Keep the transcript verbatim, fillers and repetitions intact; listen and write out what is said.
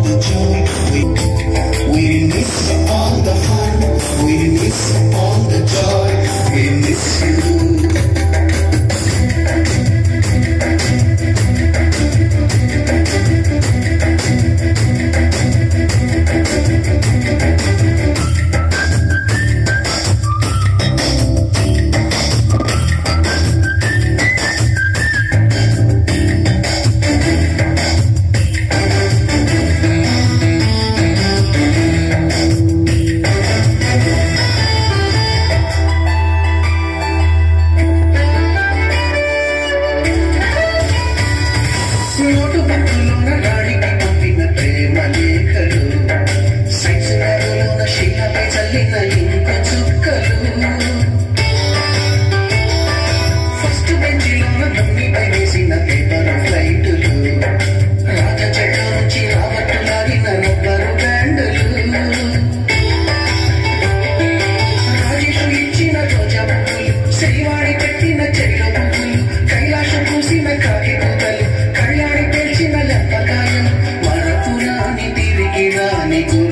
the joy. We, we miss all the fun. We miss all the joy. We miss you. Kailangan itirik na ni